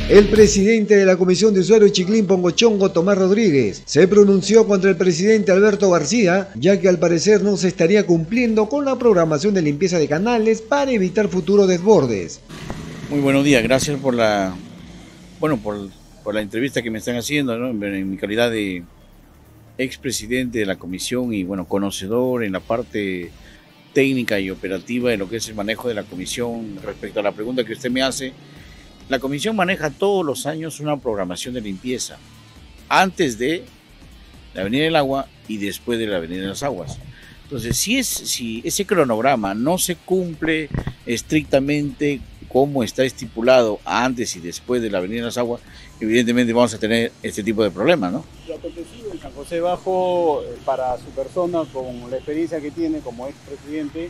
El presidente de la Comisión de Usuarios Chiclín Pongochongo, Tomás Rodríguez, se pronunció contra el presidente Alberto García, ya que al parecer no se estaría cumpliendo con la programación de limpieza de canales para evitar futuros desbordes. Muy buenos días, gracias por la entrevista que me están haciendo, ¿no? En mi calidad de expresidente de la comisión y conocedor en la parte técnica y operativa de lo que es el manejo de la comisión. Respecto a la pregunta que usted me hace, la comisión maneja todos los años una programación de limpieza, antes de la Avenida del Agua y después de la Avenida de las Aguas. Entonces, si ese cronograma no se cumple estrictamente como está estipulado antes y después de la Avenida de las Aguas, evidentemente vamos a tener este tipo de problemas, ¿no? Lo acontecido en San José Bajo, para su persona, con la experiencia que tiene como expresidente,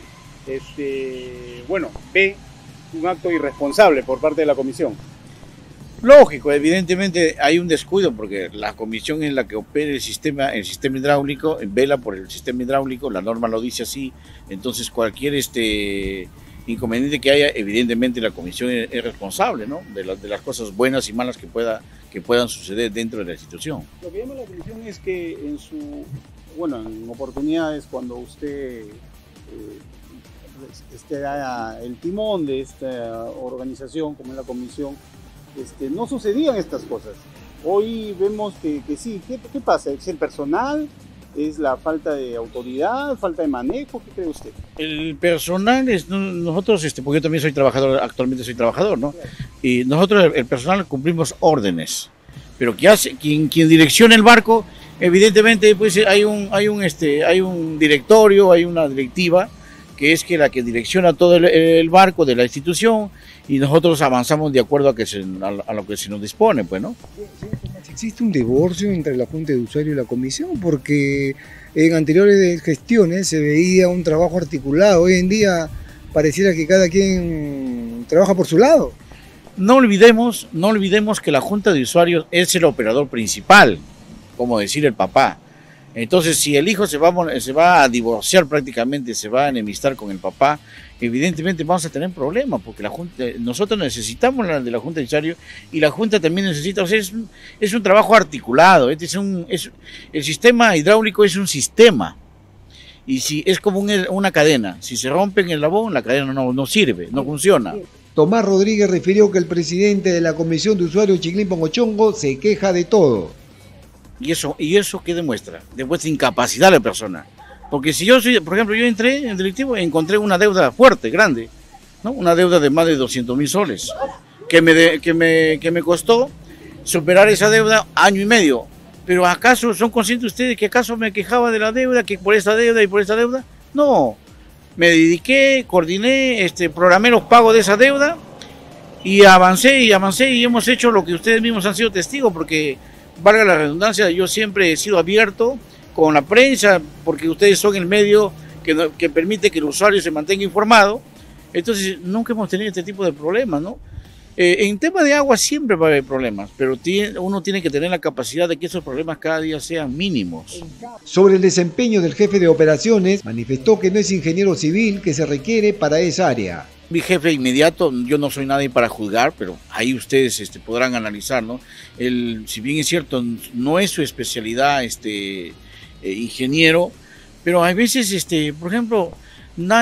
ve un acto irresponsable por parte de la comisión. Lógico, evidentemente hay un descuido porque la comisión es la que opera el sistema hidráulico, vela por el sistema hidráulico, la norma lo dice así, entonces cualquier inconveniente que haya, evidentemente la comisión es responsable, ¿no? de las cosas buenas y malas que puedan suceder dentro de la institución. Lo que llama la atención es que en oportunidades cuando usted da el timón de esta organización como es la comisión, no sucedían estas cosas. Hoy vemos que sí. ¿Qué pasa? ¿Es el personal? ¿Es la falta de autoridad? ¿Falta de manejo? ¿Qué cree usted? El personal es nosotros, porque yo también soy trabajador, actualmente soy trabajador, ¿no? Claro. Y nosotros, el personal, cumplimos órdenes, pero quien direcciona el barco, evidentemente, pues hay un directorio, hay una directiva que es la que direcciona todo el barco de la institución, y nosotros avanzamos de acuerdo a lo que se nos dispone, pues, ¿no? ¿Existe un divorcio entre la Junta de Usuarios y la Comisión? Porque en anteriores gestiones se veía un trabajo articulado. Hoy en día pareciera que cada quien trabaja por su lado. No olvidemos que la Junta de Usuarios es el operador principal, como decir el papá. Entonces, si el hijo se va a divorciar prácticamente, se va a enemistar con el papá, evidentemente vamos a tener problemas, porque nosotros necesitamos de la Junta de Usuarios y la Junta también necesita. O sea, es un trabajo articulado. El sistema hidráulico es un sistema, y si es como una cadena. Si se rompe en el eslabón, la cadena no sirve, no funciona. Tomás Rodríguez refirió que el presidente de la Comisión de Usuarios Chiclín Pongochongo se queja de todo. ¿Y eso qué demuestra? Demuestra incapacidad de la persona. Porque si por ejemplo, yo entré en directivo y encontré una deuda fuerte, grande, ¿no? Una deuda de más de 200.000 soles, que me costó superar esa deuda año y medio. Pero ¿acaso son conscientes ustedes que acaso me quejaba de la deuda, que por esta deuda y por esta deuda? No, me dediqué, coordiné, programé los pagos de esa deuda y avancé y hemos hecho lo que ustedes mismos han sido testigos, porque valga la redundancia, yo siempre he sido abierto con la prensa, porque ustedes son el medio que permite que el usuario se mantenga informado. Entonces nunca hemos tenido este tipo de problemas, ¿no? En tema de agua siempre va a haber problemas, pero uno tiene que tener la capacidad de que esos problemas cada día sean mínimos. Sobre el desempeño del jefe de operaciones, manifestó que no es ingeniero civil que se requiere para esa área. Mi jefe inmediato, yo no soy nadie para juzgar, pero ahí ustedes podrán analizar, ¿no? Si bien es cierto, no es su especialidad ingeniero, pero hay veces, por ejemplo, no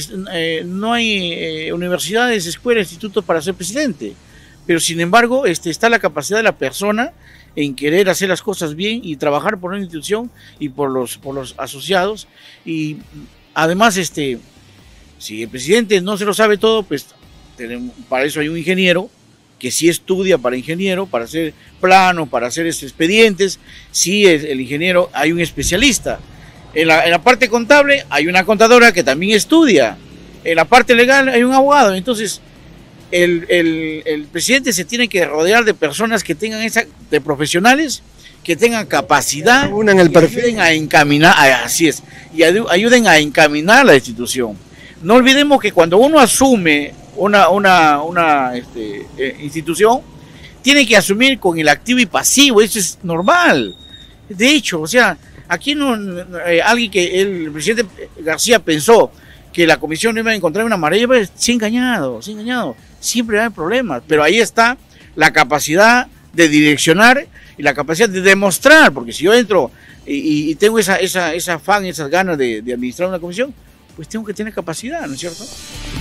hay universidades, escuelas, institutos para ser presidente, pero sin embargo está la capacidad de la persona en querer hacer las cosas bien y trabajar por una institución y por los asociados. Y además, si el presidente no se lo sabe todo, pues para eso hay un ingeniero que sí estudia para ingeniero, para hacer planos, para hacer expedientes. Sí, el ingeniero, hay un especialista. En la parte contable hay una contadora que también estudia. En la parte legal hay un abogado. Entonces, el presidente se tiene que rodear de personas que tengan de profesionales, que tengan capacidad, unan el perfil, ayuden a encaminar, así es, y ayuden a encaminar la institución. No olvidemos que cuando uno asume una institución, tiene que asumir con el activo y pasivo. Eso es normal. De hecho, o sea, aquí el presidente García pensó que la comisión no iba a encontrar una marea, pues se ha engañado. Siempre hay problemas, pero ahí está la capacidad de direccionar y la capacidad de demostrar, porque si yo entro y tengo esa afán, esas ganas de administrar una comisión, pues tengo que tener capacidad, ¿no es cierto?